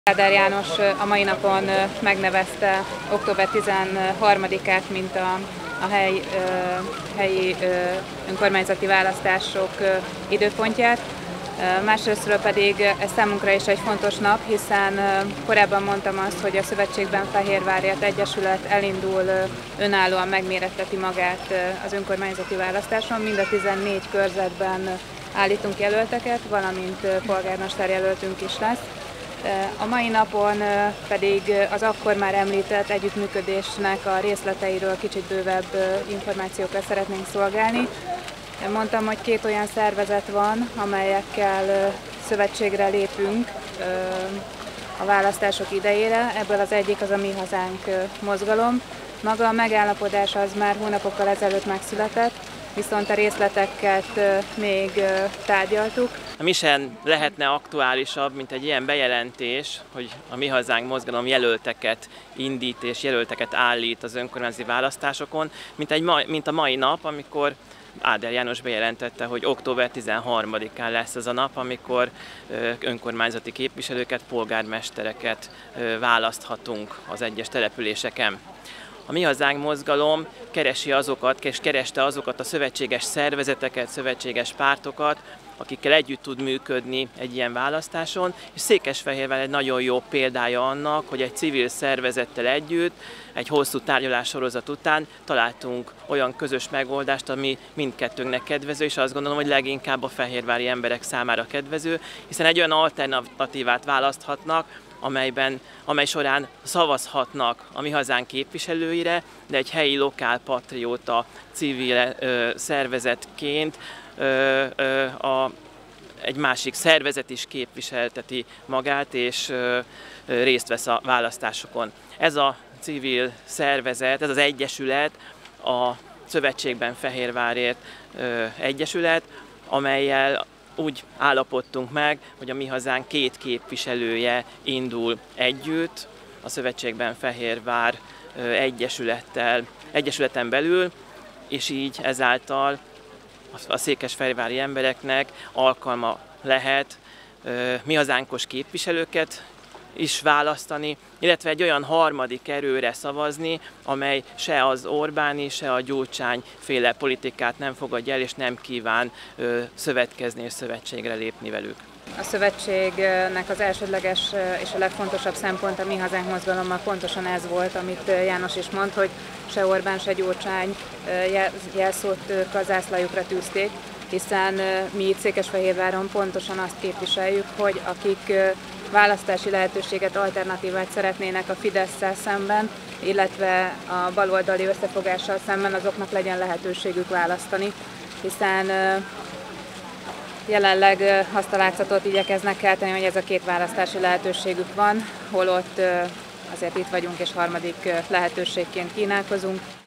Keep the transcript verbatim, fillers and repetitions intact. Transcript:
Áder János a mai napon megnevezte október tizenharmadikát, mint a, a hely, helyi önkormányzati választások időpontját. Másrésztről pedig ez számunkra is egy fontos nap, hiszen korábban mondtam azt, hogy a Szövetségben Fehérvárért Egyesület elindul, önállóan megméretteti magát az önkormányzati választáson. Mind a tizennégy körzetben állítunk jelölteket, valamint polgármester jelöltünk is lesz. A mai napon pedig az akkor már említett együttműködésnek a részleteiről kicsit bővebb információkat szeretnénk szolgálni. Mondtam, hogy két olyan szervezet van, amelyekkel szövetségre lépünk a választások idejére. Ebből az egyik az a Mi Hazánk mozgalom. Maga a megállapodás az már hónapokkal ezelőtt megszületett, viszont a részleteket még tárgyaltuk. Mi sem lehetne aktuálisabb, mint egy ilyen bejelentés, hogy a Mi Hazánk mozgalom jelölteket indít és jelölteket állít az önkormányzati választásokon, mint, egy ma, mint a mai nap, amikor Áder János bejelentette, hogy október tizenharmadikán lesz ez a nap, amikor önkormányzati képviselőket, polgármestereket választhatunk az egyes településeken. A Mi Hazánk mozgalom keresi azokat, és kereste azokat a szövetséges szervezeteket, szövetséges pártokat, akikkel együtt tud működni egy ilyen választáson, és Székesfehérvár egy nagyon jó példája annak, hogy egy civil szervezettel együtt, egy hosszú tárgyalássorozat után találtunk olyan közös megoldást, ami mindkettőnknek kedvező, és azt gondolom, hogy leginkább a fehérvári emberek számára kedvező, hiszen egy olyan alternatívát választhatnak, amelyben, amely során szavazhatnak a Mi Hazánk képviselőire, de egy helyi lokálpatrióta civil ö, szervezetként ö, ö, a, egy másik szervezet is képviselteti magát, és ö, ö, részt vesz a választásokon. Ez a civil szervezet, ez az egyesület, a Szövetségben Fehérvárért ö, Egyesület, amellyel úgy állapodtunk meg, hogy a Mi Hazánk két képviselője indul együtt a Szövetségben Fehérvár Egyesülettel, Egyesületen belül, és így ezáltal a székesfehérvári embereknek alkalma lehet Mi Hazánkos képviselőket is választani, illetve egy olyan harmadik erőre szavazni, amely se az Orbáni, se a Gyurcsány féle politikát nem fogadja el, és nem kíván ö, szövetkezni és szövetségre lépni velük. A szövetségnek az elsődleges és a legfontosabb szempont a Mi Hazánk mozgalommal pontosan ez volt, amit János is mond, hogy se Orbán, se Gyurcsány jelszót ők a zászlajukra tűzték, hiszen mi itt Székesfehérváron pontosan azt képviseljük, hogy akik választási lehetőséget, alternatívát szeretnének a Fidesszel szemben, illetve a baloldali összefogással szemben, azoknak legyen lehetőségük választani, hiszen jelenleg azt a látszatot igyekeznek kelteni, hogy ez a két választási lehetőségük van, holott azért itt vagyunk és harmadik lehetőségként kínálkozunk.